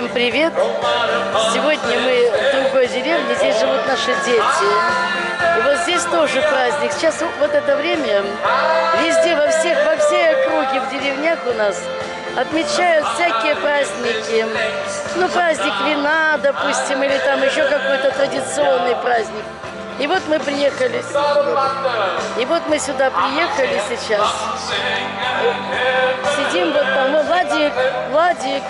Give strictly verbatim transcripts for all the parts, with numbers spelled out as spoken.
привет! Сегодня мы в другой деревне, здесь живут наши дети. И вот здесь тоже праздник. Сейчас вот это время везде, во всех, во всей округе, в деревнях у нас отмечают всякие праздники. Ну, праздник вина, допустим, или там еще какой-то традиционный праздник. И вот мы приехали, и вот мы сюда приехали сейчас. Сидим вот там, ну, Владик, Владик.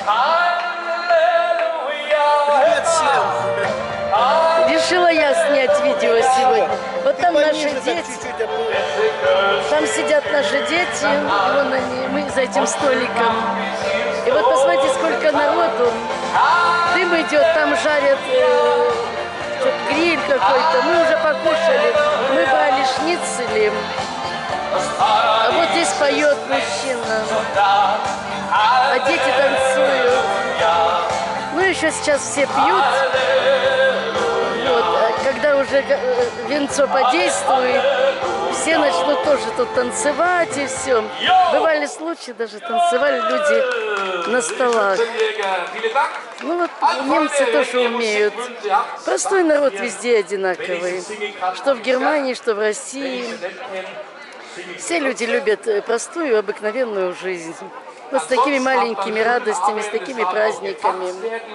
Привет всем! Решила я снять видео сегодня. Вот там наши дети, там сидят наши дети, и вон они, мы за этим столиком. И вот посмотрите, сколько народу. Дым идет, там жарят э, гриль какой-то. Мы уже покушали, мы брали шницели. А вот здесь поет мужчина, а дети танцуют. Ну, еще сейчас все пьют. Вот. А когда уже винцо подействует, все начнут тоже тут танцевать и все. Бывали случаи, даже танцевали люди на столах. Ну вот немцы тоже умеют. Простой народ везде одинаковый. Что в Германии, что в России. Все люди любят простую, обыкновенную жизнь. Вот с такими маленькими радостями, с такими праздниками.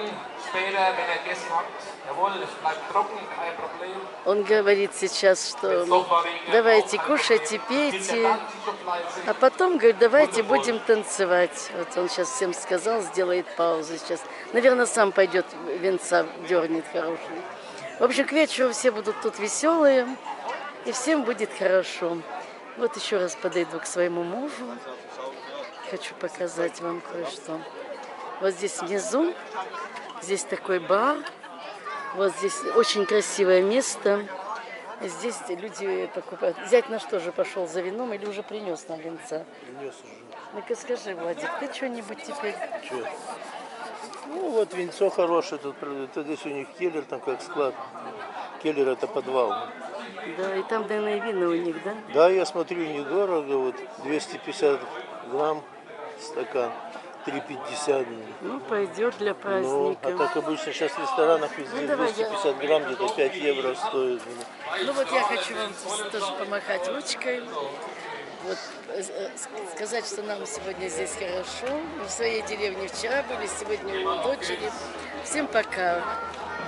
Он говорит сейчас, что давайте кушайте, пейте, а потом, говорит, давайте будем танцевать. Вот он сейчас всем сказал, сделает паузу сейчас. Наверное, сам пойдет, венца дернет хороший. В общем, к вечеру все будут тут веселые, и всем будет хорошо. Вот еще раз подойду к своему мужу. Хочу показать вам кое-что. Вот здесь внизу, здесь такой бар. Вот здесь очень красивое место. Здесь люди покупают. Зять наш тоже пошел за вином или уже принес нам винца? Принес уже. Ну-ка скажи, Владик, ты что-нибудь теперь? Че? Ну вот винцо хорошее, тут здесь у них келлер, там как склад. Келлер это подвал. Да, и там, наверное, вина у них, да? Да, я смотрю, недорого, вот двести пятьдесят грамм стакан, три пятьдесят. Ну, пойдет для праздника. Ну, а так обычно сейчас в ресторанах везде Ну, давай, двести пятьдесят грамм, где-то пять евро стоит. Ну вот я хочу вам тоже помахать ручкой. Вот, сказать, что нам сегодня здесь хорошо. Мы в своей деревне вчера были, сегодня у дочери. Всем пока.